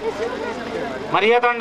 మరియాతండ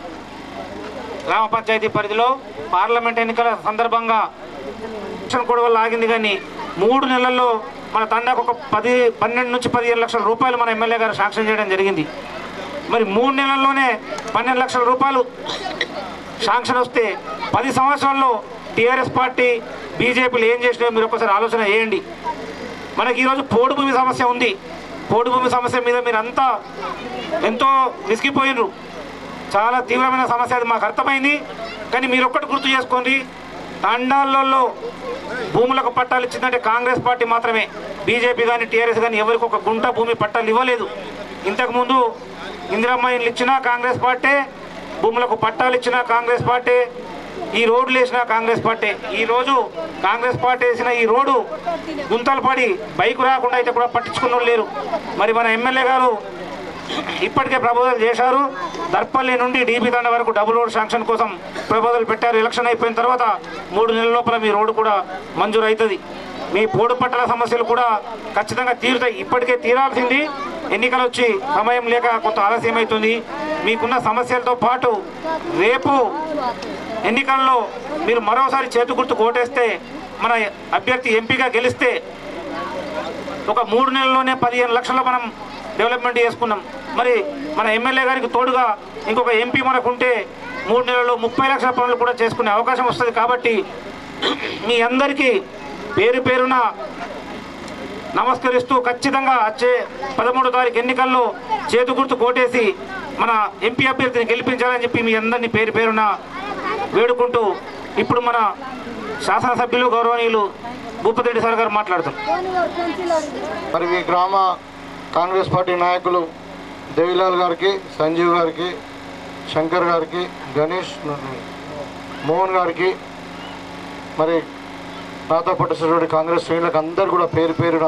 గ్రామ పంచాయతీ పరిధిలో పార్లమెంట్ ఎన్నికల సందర్భంగా కూడా వల్ల ఆగింది. కానీ 3 నెలల్లో మన తండాకు ఒక 12 నుంచి 15 లక్షల రూపాయలు మన ఎమ్మెల్యే గారు శాంక్షన్ చేయడం జరిగింది. మరి 3 నెలల్లోనే 12 లక్షల రూపాయలు శాంక్షన్ వస్తే 10 సంవత్సరాల్లో టీఆర్ఎస్ పార్టీ బీజేపీలు ఏం చేసినాయో మీరు ఒకసారి ఆలోచన చేయండి. మనకి ఈరోజు పోడు భూమి సమస్య ఉంది. పోడు భూమి సమస్య మీద మీరంతా ఎంతో విసిగిపోయినరు. చాలా తీవ్రమైన సమస్య, అది మాకు అర్థమైంది. కానీ మీరు ఒక్కటి గుర్తు చేసుకోండి, తండాలలో భూములకు పట్టాలు ఇచ్చిందంటే కాంగ్రెస్ పార్టీ మాత్రమే. బీజేపీ కానీ టీఆర్ఎస్ కానీ ఎవరికి ఒక గుంట భూమి పట్టాలు ఇవ్వలేదు. ఇంతకుముందు ఇందిరమ్మ ఇల్లు ఇచ్చినా కాంగ్రెస్ పార్టీ, భూములకు పట్టాలు ఇచ్చినా కాంగ్రెస్ పార్టీ, ఈ రోడ్లు వేసినా కాంగ్రెస్ పార్టీ. ఈరోజు కాంగ్రెస్ పార్టీ వేసిన ఈ రోడ్డు గుంతలు పడి బైకు రాకుండా అయితే కూడా పట్టించుకున్న లేరు. మరి మన ఎమ్మెల్యే గారు ఇప్పటికే ప్రపోజల్ చేశారు. దర్పల్లి నుండి డీబీ తండ వరకు డబుల్ రోడ్ శాంక్షన్ కోసం ప్రపోజల్ పెట్టారు. ఎలక్షన్ అయిపోయిన తర్వాత 3 నెలల లోపల మీ రోడ్డు కూడా మంజూరు అవుతుంది. మీ పోడు పట్టణ సమస్యలు కూడా ఖచ్చితంగా తీరుతాయి. ఇప్పటికే తీరాల్సింది, ఎన్నికలు వచ్చి సమయం లేక కొంత ఆలస్యం అవుతుంది. మీకున్న సమస్యలతో పాటు రేపు ఎన్నికల్లో మీరు మరోసారి చేతు గుర్తు ఓటేస్తే మన అభ్యర్థి ఎంపీగా గెలిస్తే ఒక 3 నెలల్లోనే 15 లక్షలు మనం డెవలప్మెంట్ చేసుకున్నాం. మరి మన ఎమ్మెల్యే గారికి తోడుగా ఇంకొక ఎంపీ మనకు ఉంటే 3 నెలల్లో 30 లక్షల పనులు కూడా చేసుకునే అవకాశం వస్తుంది. కాబట్టి మీ అందరికీ పేరు పేరున నమస్కరిస్తూ ఖచ్చితంగా వచ్చే 13వ తారీఖు ఎన్నికల్లో చేతు గుర్తు కోటేసి మన ఎంపీ అభ్యర్థిని గెలిపించాలని చెప్పి మీ అందరినీ పేరు పేరున వేడుకుంటూ ఇప్పుడు మన శాసనసభ్యులు గౌరవనీయులు భూపతి రెడ్డి సార్ గారు మాట్లాడుతారు. మరి ఈ గ్రామ కాంగ్రెస్ పార్టీ నాయకులు దేవిలాల్ గారికి, సంజీవ్ గారికి, శంకర్ గారికి, గణేష్, మోహన్ గారికి, మరి నాతో పట్టినటువంటి కాంగ్రెస్ శ్రేణులకు అందరూ కూడా పేరు పేరున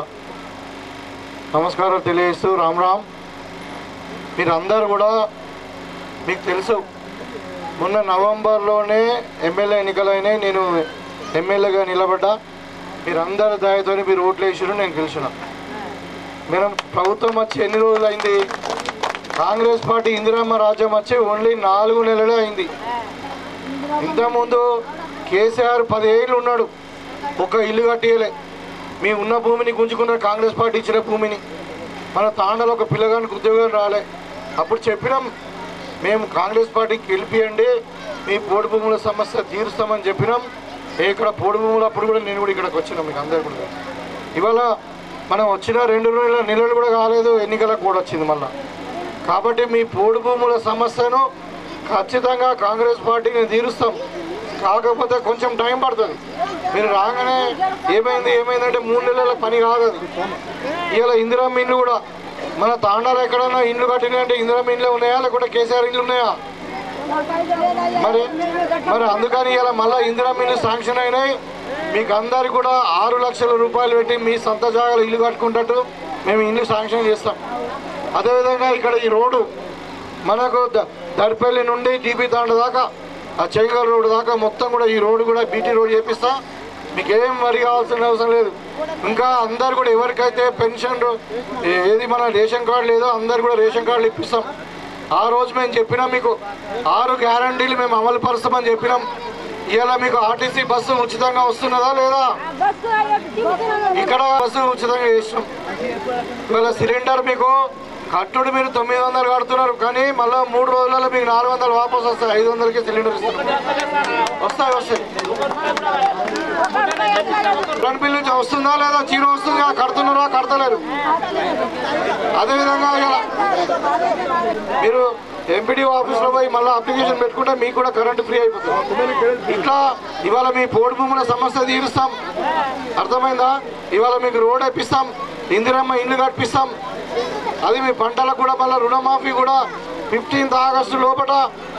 నమస్కారాలు తెలియజేస్తూ రామ్ రామ్. మీరందరూ కూడా మీకు తెలుసు, మొన్న నవంబర్లోనే ఎమ్మెల్యే ఎన్నికలైనాయి. నేను ఎమ్మెల్యేగా నిలబడ్డా. మీరందరి దయతో మీరు ఓట్లు వేసారు, నేను గెలిచిన. మేము ప్రభుత్వం వచ్చి ఎన్ని రోజులు అయింది? కాంగ్రెస్ పార్టీ ఇందిరమ్మ రాజ్యం వచ్చి ఓన్లీ 4 నెలలే అయింది. ఇంతకుముందు కేసీఆర్ 10 ఏళ్ళు ఉన్నాడు, ఒక ఇల్లు కట్టియలే. మీ ఉన్న భూమిని గుంజుకున్న కాంగ్రెస్ పార్టీ ఇచ్చిన భూమిని. మన తాండలో ఒక పిల్లగానికి ఉద్యోగం రాలే. అప్పుడు చెప్పినాం, మేము కాంగ్రెస్ పార్టీకి గెలిపియండి, మీ పోడు భూముల సమస్య తీరుస్తామని చెప్పినాం. ఇక్కడ పోడు భూములు అప్పుడు కూడా నేను కూడా ఇక్కడికి వచ్చినాం. మీకు అందరు కూడా ఇవాళ మనం వచ్చిన 2 నెలలు కూడా కాలేదు, ఎన్నికలకు కూడా వచ్చింది మళ్ళా. కాబట్టి మీ పోడు భూముల సమస్యను ఖచ్చితంగా కాంగ్రెస్ పార్టీని తీరుస్తాం. కాకపోతే కొంచెం టైం పడుతుంది. మీరు రాగానే ఏమైందంటే 3 నెలల పని కాదు అది. ఇవాళ ఇందిరమ్మ ఇండ్లు కూడా మన తాండాలో ఎక్కడన్నా ఇండ్లు కట్టినాయంటే ఇందిరమ్మ ఇండ్లే ఉన్నాయా, లేకుంటే కేసీఆర్ ఇండ్లు ఉన్నాయా? మరి అందుకని ఇలా మళ్ళీ ఇందిరమ్మ ఇండ్లు శాంక్షన్ అయినాయి. మీకు అందరికి కూడా 6 లక్షల రూపాయలు పెట్టి మీ సొంత జాగాలో ఇల్లు కట్టుకుంటట్టు మేము ఇల్లు శాంక్షన్ చేస్తాం. అదేవిధంగా ఇక్కడ ఈ రోడ్డు మనకు దర్పల్లి నుండి డీబీ తాండ దాకా, ఆ చెంగల్ రోడ్డు దాకా మొత్తం కూడా ఈ రోడ్డు కూడా బీటీ రోడ్ చేపిస్తా. మీకు ఏం వరి కావాల్సిన అవసరం లేదు. ఇంకా అందరు కూడా ఎవరికైతే పెన్షన్ ఏది మన రేషన్ కార్డు లేదో అందరు కూడా రేషన్ కార్డులు ఇప్పిస్తాం. ఆ రోజు మేము చెప్పినాం, మీకు 6 గ్యారంటీలు మేము అమలు పరుస్తామని చెప్పినాం. ఇలా మీకు ఆర్టీసీ బస్సు ఉచితంగా వస్తున్నదా లేదా? ఇక్కడ బస్సు ఉచితంగా చేసినాం. ఇవాళ సిలిండర్ మీకు కట్టుడు మీరు 900 కడుతున్నారు, కానీ మళ్ళీ 3 రోజులలో మీకు 400 వాపసు వస్తాయి. 500కి సిలిండర్ ఇస్తున్నారు. వస్తాయి. కరెంట్ బిల్లు వస్తుందా లేదా? జీరో వస్తుందా? కడుతున్నారా? కడతలేరు. అదేవిధంగా మీరు ఎంపీడీ ఆఫీస్లో పోయి మళ్ళీ అప్లికేషన్ పెట్టుకుంటే మీకు కూడా కరెంటు ఫ్రీ అయిపోతుంది. ఇట్లా ఇవాళ మీ పోడు భూముల సమస్య తీరుస్తాం. అర్థమైందా? ఇవాళ మీకు రోడ్ వేపిస్తాం, ఇందిరమ్మ ఇల్లు కట్టిస్తాం. అది మీ పంటలకు కూడా మళ్ళీ రుణమాఫీ కూడా 15th ఆగస్టు లోపల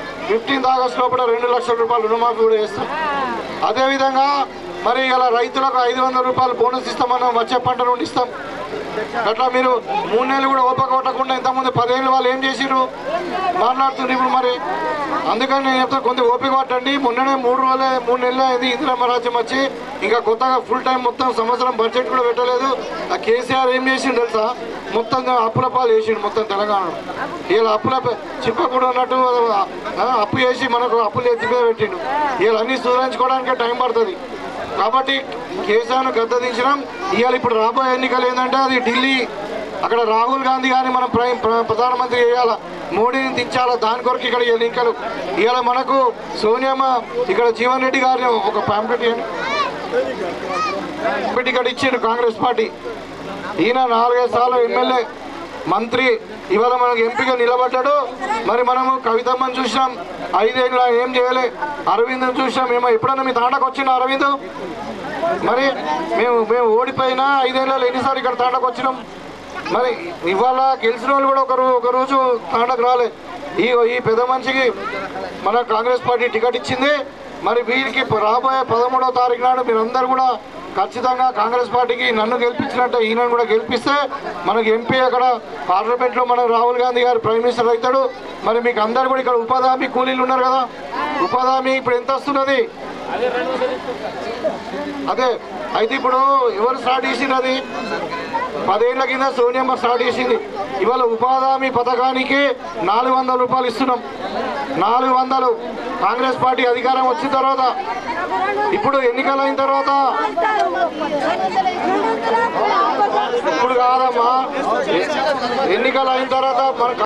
2 లక్షల రూపాయలు రుణమాఫీ కూడా చేస్తాం. అదేవిధంగా మరి ఇలా రైతులకు 500 రూపాయలు బోనస్ ఇస్తామన్నాం, వచ్చే పంట నుండి ఇస్తాం. అట్లా మీరు 3 నెలలు కూడా ఓపిక కొట్టకుండా ఇంతకుముందు 10 ఏళ్ళు వాళ్ళు ఏం చేసిరు మాట్లాడుతున్నారు ఇప్పుడు మరి. అందుకని నేను చెప్తాను, కొంత ఓపిక పట్టండి. మొన్ననే 3 నెలలు అయింది ఇందిరమ్మ రాజ్యం వచ్చి, ఇంకా కొత్తగా ఫుల్ టైం మొత్తం సంవత్సరం బడ్జెట్ కూడా పెట్టలేదు. ఆ కేసీఆర్ ఏం చేసిండు తెలుసా, మొత్తం అప్పుల పాలు వేసిండు మొత్తం తెలంగాణలో. వీళ్ళు అప్పుల చిప్పకూడ ఉన్నట్టు అప్పు చేసి మనకు అప్పులు ఎత్తి మీద పెట్టిండు. వీళ్ళు అన్నీ సుధారించుకోవడానికే టైం పడుతుంది. కాబట్టి కేసీఆర్ను గద్దదించడం. ఇవాళ ఇప్పుడు రాబోయే ఎన్నికలు ఏంటంటే అది ఢిల్లీ, అక్కడ రాహుల్ గాంధీ గారిని మనం ప్రధానమంత్రి చేయాలా, మోడీని దించాలా, దాని కొరకు ఇక్కడ ఎన్నికలు. ఇవాళ మనకు సోనియమ్మ ఇక్కడ జీవన్ రెడ్డి గారిని ఒక ప్యాంప్లెట్ ఇక్కడ ఇచ్చిండు కాంగ్రెస్ పార్టీ. ఈయన 4-5 సార్లు ఎమ్మెల్యే మంత్రి, ఇవాళ మనకు ఎంపీగా నిలబడ్డాడు. మరి మనము కవితమ్మని చూసినాం, 5 ఏళ్ళు ఏం చేయలే. అరవింద్ చూసినాం, ఏమో ఎప్పుడన్నా మీ తాండకు వచ్చిన అరవింద్? మరి మేము ఓడిపోయినా 5 ఏళ్ళలో ఎన్నిసార్లు ఇక్కడ తాండకు వచ్చినాం. మరి ఇవాళ గెలిచిన వాళ్ళు కూడా ఒక రోజు తాండకు రాలే. ఈ పెద్ద మనిషికి మన కాంగ్రెస్ పార్టీ టికెట్ ఇచ్చింది. మరి వీరికి రాబోయే 13వ తారీఖు నాడు మీరందరూ కూడా ఖచ్చితంగా కాంగ్రెస్ పార్టీకి నన్ను గెలిపించినట్టే ఈయనను కూడా గెలిపిస్తే మనకు ఎంపీ అక్కడ పార్లమెంట్లో మనకు రాహుల్ గాంధీ గారు ప్రైమ్ మినిస్టర్ అవుతాడు. మరి మీకు అందరు కూడా ఇక్కడ ఉపాధి హామీ కూలీలు ఉన్నారు కదా, ఉపాధి హామీ ఇప్పుడు ఎంత వస్తున్నది? అదే అయితే ఇప్పుడు ఎవరు స్టార్ట్ చేసింది? అది 10 ఏళ్ల కింద సోనియమ్మ స్టార్ట్ చేసింది. ఇవాళ ఉపాధి హామీ పథకానికి 400 రూపాయలు ఇస్తున్నాం. 400 కాంగ్రెస్ పార్టీ అధికారం వచ్చిన తర్వాత. ఇప్పుడు ఎన్నికలు అయిన తర్వాత ఇప్పుడు కాదమ్మా, ఎన్నికలు అయిన తర్వాత మన